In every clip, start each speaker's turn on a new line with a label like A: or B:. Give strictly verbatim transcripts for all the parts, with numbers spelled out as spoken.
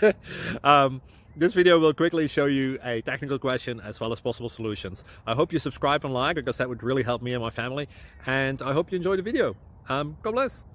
A: um, this video will quickly show you a technical question as well as possible solutions. I hope you subscribe and like, because that would really help me and my family. And I hope you enjoy the video. Um, God bless.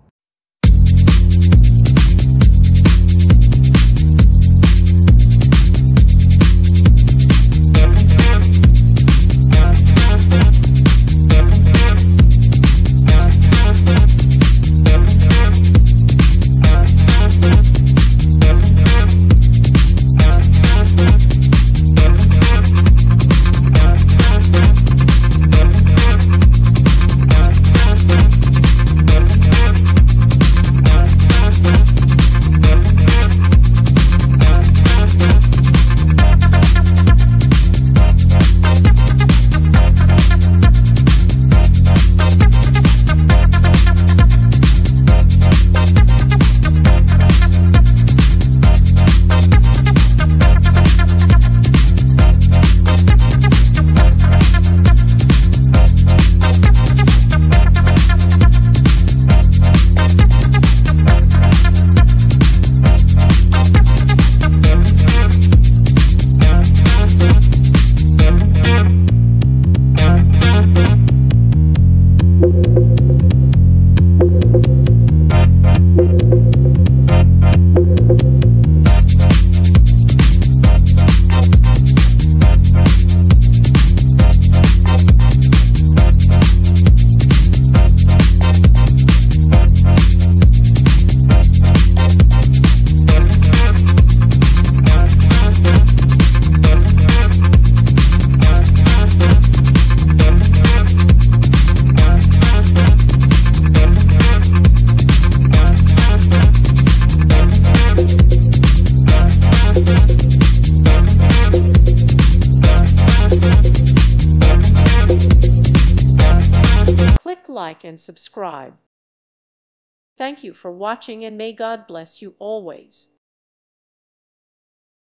B: Click like and subscribe. Thank you for watching, and may God bless you always.